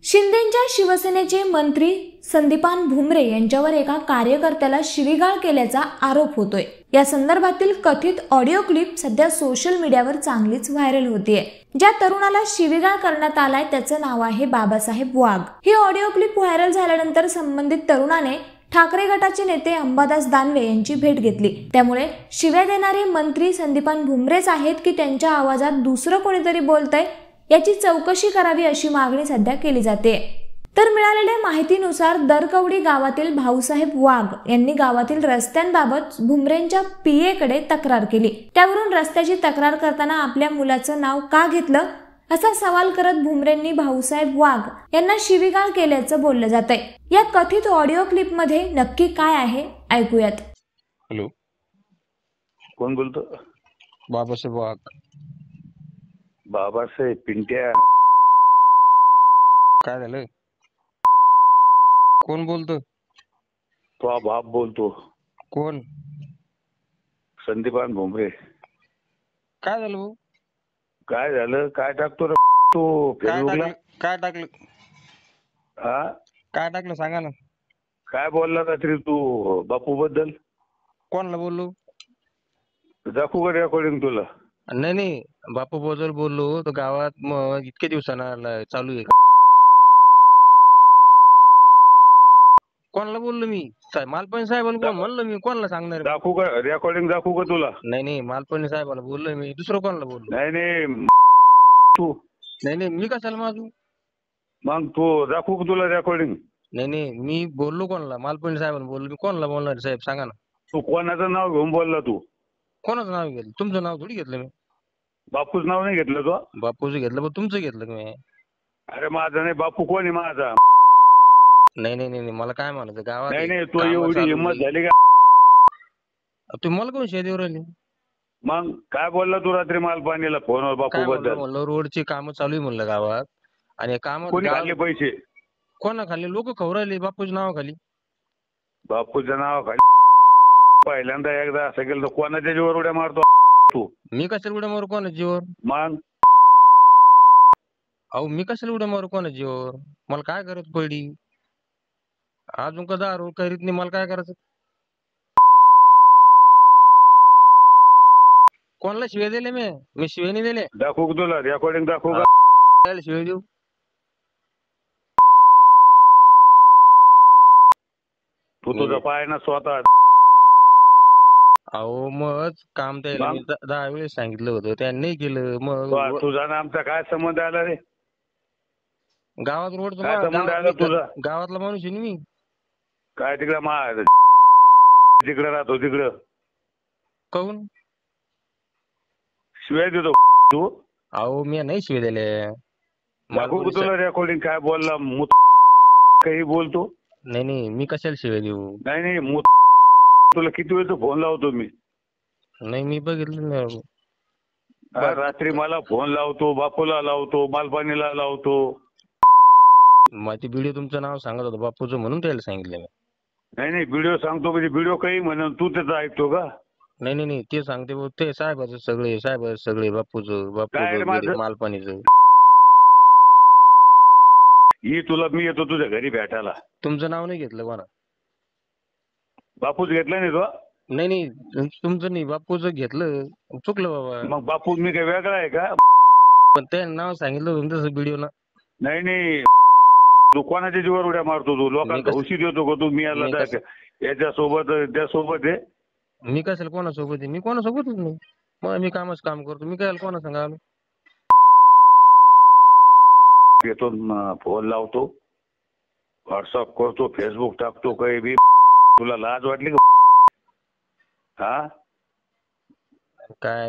शिंदेंच्या शिवसेनेचे मंत्री संदीपान भुमरे यांच्यावर एका कार्यकर्त्याला शिवीगाळ केल्याचा आरोप होतोय। या संदर्भातील कथित ऑडिओ क्लिप सध्या सोशल मीडियावर चांगलीच व्हायरल होतीये। ज्या तरुणाला शिवीगाळ करण्यात आलाय त्याचं नाव आहे बाबासाहेब वाघ। ही ऑडिओ क्लिप व्हायरल झाल्यानंतर संबंधित तरुणाने ठाकरे गटाचे नेते अंबादास दानवे यांची भेट घेतली। त्यामुळे शिव्या देणारे मंत्री संदीपान भुमरेच आहेत की त्यांच्या आवाजात दुसरं कोणीतरी बोलतंय याची चौकशी करावी अशी मागणी सध्या केली जाते। तर मिळालेल्या माहितीनुसार दरकवडी गावातील भाऊसाहेब वाघ यांनी गावातील रस्त्यांबाबत भुमरेंच्या पीए कडे तक्रार केली। त्यावरून रस्त्याची तक्रार करताना आपल्या मुलाचं नाव का घेतलं असा सवाल करत भुमरेंनी भाऊसाहेब वाघ यांना शिवीगाळ केल्याचं बोललं जातंय। या कथित ऑडिओ क्लिप मध्ये नक्की काय आहे ऐकूयात। हॅलो, कोण बोलतो? बाबासाहेब वाघ। बाबासाहेब पिंट्या, काय झालं? कोण बोलतो? तो बाप बोलतो। कोण? संदीपान भुमरे। काय झालं भाऊ? काय झालं? काय टाकतो रे तू फेसबुकला? काय टाकलं? हा, काय टाकलं सांगा ना। काय बोलला रात्री तू बापू बद्दल? कोणाला बोललो? दाखवू का रेकॉर्डिंग तुला? नाही नाही, बापू बद्दल बोललो तो गावात मग इतके दिवसांना चालू आहे। कोणाला बोललो मी? मालपाणी साहेबाला म्हणलं मी, कोणाला सांगणार? दाखवू का रेकॉर्डिंग? दाखवू का तुला? नाही नाही, मालपाणी साहेबाला बोललोय मी, दुसरं कोणाला बोललो? नाही नाही तू नाही नाही, मी कशाला माझू? मग तू दाखवू का तुला रेकॉर्डिंग? नाही नाही, मी बोललो कोणाला? मालपाणी साहेबाला बोललो मी, कोणाला बोलणार साहेब सांगा ना। तू कोणाचं नाव घेऊन बोलला? तू कोणाचं नाव घेतलं? तुमचं नाव थोडी घेतलं मी। बापूच नाव नाही घेतलं तो? बापूचं घेतलं, पण तुमचं घेतलं मी। अरे माझा नाही, बापू कोण आहे माझा? नाही नाही नाही, मला काय म्हणायचं गावात? नाही नाही, तू एवढी हिंमत झाली का? तुम्ही मला कोण शेती राहिली? मग काय बोलला तू रात्री मालपाणीला फोनवर बापू बद्दल? म्हणलं रोडची कामं चालू आहे म्हणलं गावात, आणि काम कोणी खाल्ले पैसे? कोणा खाली? लोक खाऊ राहिले बापूच्या नावाखाली। बापूच्या नावाखाली पहिल्यांदा एकदा असं केलं तर कोणाच्या जीवावर उड्या मारतो तू? मी कशाला उड्या मारू कोणाच्या जीवावर? मग अहो मी कशाला उड्या मारू कोणाच्या जीवावर? मला काय गरज पडली? अजून का दारू करीत नाही, मला काय करायचं? कोणाला शिव्या दिले मी शिव्या नाही दिले। दाखवू का तुला रेकॉर्डिंग? दाखवू का? त्याला शिव्या देऊ? तू तुझा पाय ना स्वतः। अहो मग काम त्याला मी 10 वेळेस सांगितलं होतं, त्यांनी नाही केलं। मग तुझा ना आमचा काय संबंध आला रे? गावात रोड काय संबंध आला तुझा? गावातला माणूस आहे मी। काय तिकडं तिकडं राहतो तिकडं? काहून शिवाय देतो तू? अहो मी नाही शिव्या दिले। दाखवू का तुला रेकॉर्डिंग? काय बोलला? काही बोलतो? नाही नाही, मी कशाला शिव्या देऊ? नाही नाही, तुला किती वेळ फोन लावतो मी? नाही मी बघितलं नाही। रात्री मला फोन लावतो, बापूला लावतो, मालपाणीला लावतो। माझी व्हिडिओ तुमचं नाव सांगत होतं बापूचं, म्हणून त्याला सांगितलं मी। नाही नाही, व्हिडिओ सांगतो म्हणजे व्हिडिओ काही म्हणून तू त्याचं ऐकतो का? नाही नाही नाही, ते सांगते ते साहेबाचं सगळे बापूचं मालपाणीचं। ही तुला मी येतो तुझ्या घरी भेटायला। तुमचं नाव नाही घेतलं कोणा? बापूच घेतलं नाही तो? नाही नाही, तुमचं नाही, बापूचं घेतलं। चुकलं बाबा। मग बापू मी काही वेगळा आहे का? पण ते नाव सांगितलं होतं तसं व्हिडिओ ना। नाही नाही, तू कोणाच्या जीवावर उड्या मारतो? तू लोकांना औषध देतो का तू? मी याला याच्यासोबत त्यासोबत आहे? मी कशाला कोणासोबत आहे? मी कोणासोबतच नाही, मग मी काम करतो। मी काय कोणा सांगा? येतो, फोन लावतो, व्हॉट्सअप करतो, फेसबुक टाकतो, काही बी। तुला लाज वाटली का? हा काय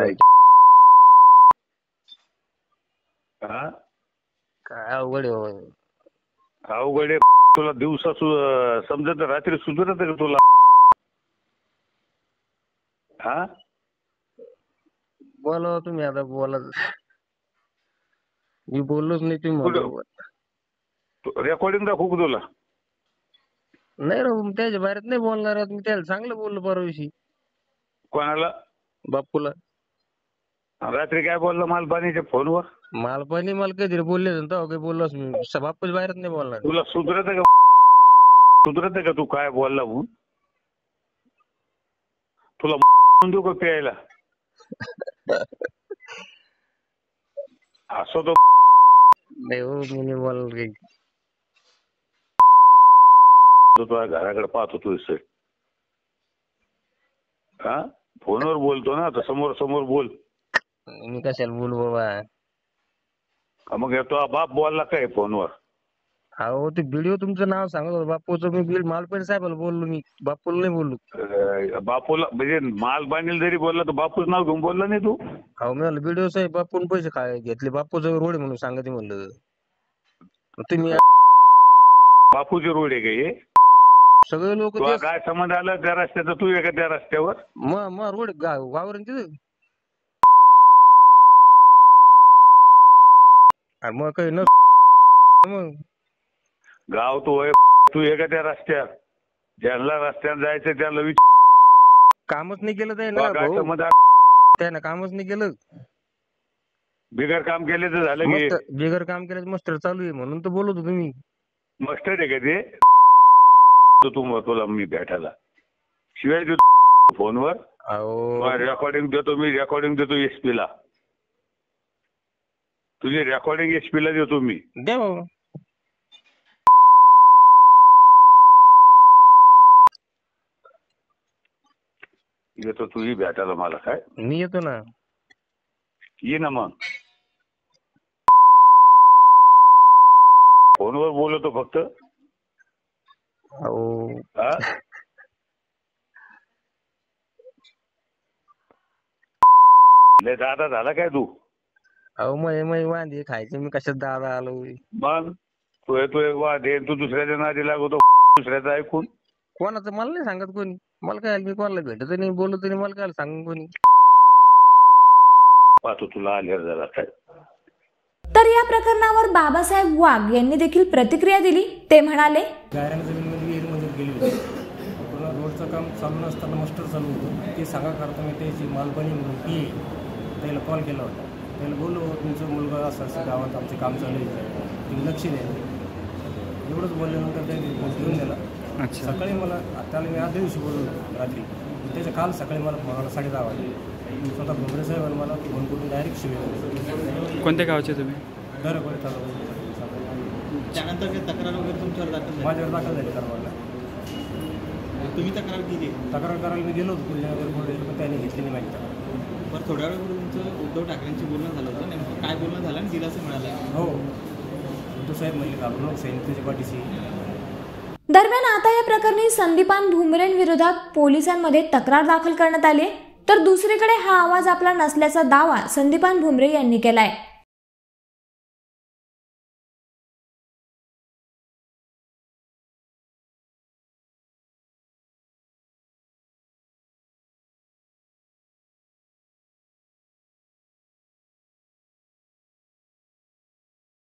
काय अवघड आहे? अवघड आहे तुला? दिवसा समजत, रात्री सुधरत का तुला? हा बोला तुम्ही, आता बोला। मी बोललोच नाही तुम्ही। रेकॉर्डिंग दाखवू का तुला? नाही राहू, त्याच्या बाहेर नाही बोलणार। मी त्याला चांगलं बोललो परवाशी। कोणाला? बापूला। रात्री काय बोलला मालपाणीच्या फोनवर? मालपानी मला कधी बोलले तेव्हा काही बोललोच मी बापूच बाहेरच नाही बोलणार. तुला सुधरत का तू काय बोलला म्हणून? तुला देऊ का प्यायला? असं तो नाही हो मी नाही बोलणार काही. तुझ्या घराकडे पाहतो तू हा फोनवर बोलतो ना, आता समोर समोर बोल. मी कशाला बोलू बाबा? मग तो बाप बोलला काय फोनवर? अहो ते व्हिडिओ तुमचं नाव सांगत होतं बापूचं. मी मालपानी साहेबाला बोललो, मी बापूला नाही बोललो. बापूला म्हणजे माल बांधील जरी बोलला तर बापूच नाव घेऊन बोलला नाही तू? अहो मी व्हिडिओ साहेब बापून पैसे काय घेतले, बापूचं रोड म्हणून सांगते म्हणलं. तुम्ही बापूचे रोड आहे का हे? सगळे लोक काय संबंध आला त्या रस्त्याचा? तू आहे का त्या रस्त्यावर? मग रोड वावर तिथं मग काही न मग गाव तू आहे, तू आहे का त्या रस्त्यात? ज्यांना रस्त्यात जायचं त्याला कामच नाही केलं त्यानं कामच नाही केलं. बिगर काम केले तर झालं की? बिगर काम केलं मस्टर चालू आहे म्हणून तर बोलत होतो मी. मस्टर आहे का ते? तुला मी भेटायला शिवाय देतो फोनवर. रेकॉर्डिंग देतो मी, रेकॉर्डिंग देतो एसपी ला. तुझी रेकॉर्डिंग एसपी ला देतो मी. द्या बाबा. येतो तुझी भेटायला मला. काय मी येतो ना. ये ना मग. फोनवर बोलतो फक्त. लय दादा झाला काय तू? अहो मग वांदे खायचे मी कशात दादा आलो? मग तू वादे तू दुसऱ्याच्या नादी लागतो दुसऱ्याचं ऐकून. कोणाचं मला नाही सांगत कोणी. मला काय मी कोणाला भेटत नाही बोलत नाही. मला काय सांग कोणी? पाहतो तुला आल्यावर जरा काय. तर या प्रकरणावर बाबासाहेब वाघ यांनी देखील प्रतिक्रिया दिली. ते म्हणाले, गायरान जमीनमध्ये विहीर मंजूर केली होती. पूर्ण रोडचं काम चालू नसताना मास्टर चालू होतं. ते सांगा करता मी त्याची मालपानी म्हणून पी त्याला कॉल केला होता. त्याला बोललो तुमचा मुलगा असं असं गावात आमचे काम चालू आहे, तुम्ही लक्ष द्या. एवढंच बोलल्यानंतर त्यांनी फोन घेऊन दिला. सकाळी मला त्याला मी आदल्या दिवशी बोललो रात्री. त्याच्या काल सकाळी मला फोन आला 10:30 वाजता. स्वतः भुमरे साहेबांनी मला फोन करून डायरेक्ट शिवाय. कोणत्या गावचे तुम्ही? दरवडे त्यानंतर तक्रार वगैरे तुमच्यावर दाखल माझ्यावर दाखल झाली कारवाईला. तुम्ही तक्रार केली? तक्रार करायला मी गेलो होतो पुण्यावर, पण त्याने घेतली नाही माहिती. बरं थोड्या वेळापूर्वी तुमचं उद्धव ठाकरेंची बोलणं झालं होतं. नेमकं काय बोलणं झालं आणि दिलासा मिळाला? हो उद्धव साहेब म्हणले घाबरू सैनिकाच्या पाठीशी. दरम्यान आता या प्रकरणी संदीपान भुमरेंविरोधात पोलिसांमध्ये तक्रार दाखल करण्यात आली. तर दुसरीकडे हा आवाज आपला नसल्याचा दावा संदीपान भुमरे यांनी केलाय.